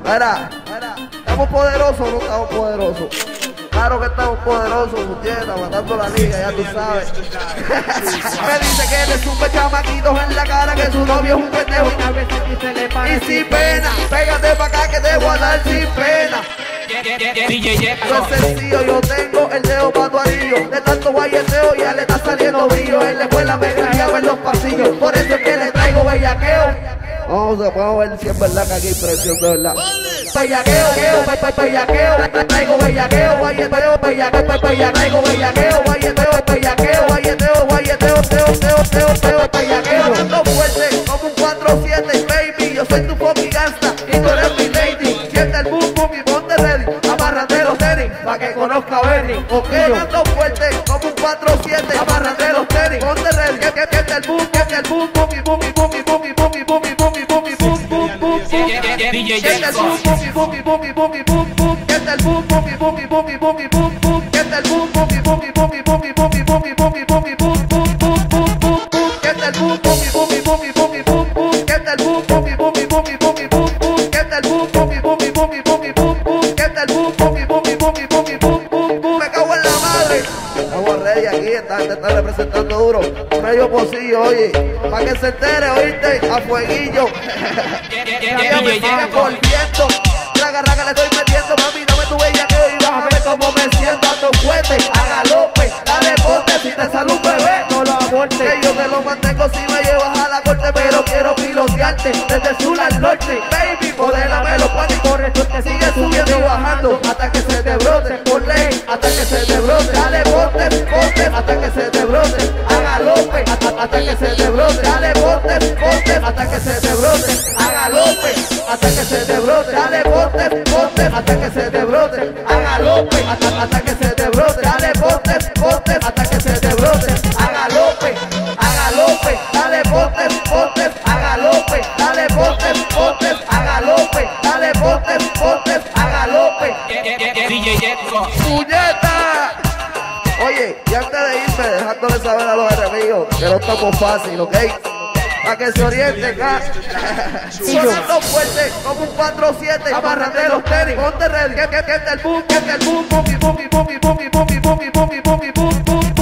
Mira, ¿estamos poderosos o no estamos poderosos? Claro que estamos poderosos, Gutiérrez, matando la liga, ya tú sabes. Me dice que le sube chamaquitos en la cara, que su novio es un pendejo y sin pena, pégate pa' acá que te voy a dar sin pena. No es sencillo, yo tengo el dedo pa' tu anillo. De tanto guayeteo ya le está saliendo brillo. En la escuela me grajeaba en los pasillos, por eso es que le traigo bellaqueo. Vamos a ver si es verdad que aquí hay presión de verdad. Bellaqueo, traigo bellaqueo, guayeteo, bellaqueo, traigo bellaqueo, guayeteo, bellaqueo, guayeteo, bellaqueo. Ando fuerte como un 4-7, baby, yo soy tu fucking gangsta y tú eres mi lady. Siente el boom boom y ponte ready, amárrate los tenis pa' que conozca a Benny. Ok, ando fuerte como un 4-7, amárrate los tenis, ponte ready. Siente el boom boom y boom y boom y boom y boom y boom y boom y boom y boom boom boom. Siente el boom boom y boom y boom y boom boom. Siente el boom boom y boom y boom y boom y boom boom. Siente el boom boom y boom y boom y boom y boom y boom y boom y boom y boom boom boom boom boom boom. Siente el boom boom y boom y boom y boom y boom boom. Siente el boom boom y boom y boom y boom y boom boom. Siente el boom boom y boom y boom y boom y boom boom. Siente el boom boom y boom y boom y boom y boom boom boom. Me cago en la madre. Estamos ready aquí, esta gente está representando duro. Medio pocillo, oye, pa' que se entere, oíste, a fueguillo. Ya me siguen volviendo. Raga, le estoy metiendo, mami, dame tu bellaqueo y vas a ver cómo me siento. Ando fuerte, a galope, dale ponte, si te sale un bebé, no lo abortes. Que yo te lo mantengo si me llevas a la corte, pero quiero pilotearte desde sur al norte. Baby, modélame los panis, por eso te sigue subiendo y bajando hasta que se te brote, por ley, hasta que se te brote. Dale ponte, hasta que se te brote, a galope, hasta que se te brote. Dale ponte, hasta que se te brote, a galope, hasta que se te brote. Dale ponte, hasta que se te brote, a galope, hasta que se te brote. Dale ponte, hasta que se te brote, a galope, dale ponte, a galope, dale ponte, a galope, dale ponte, a galope. ¡Puñeta! Oye, y antes de irme, dejándole saber a los enemigos que no estamos fácil, ¿ok? Pa' que se orienten acá. Sonando fuerte como un 4-7, amárrate los tenis, ponte ready, que el boom, boom y boom y boom y boom y boom y boom y boom y boom y boom y boom.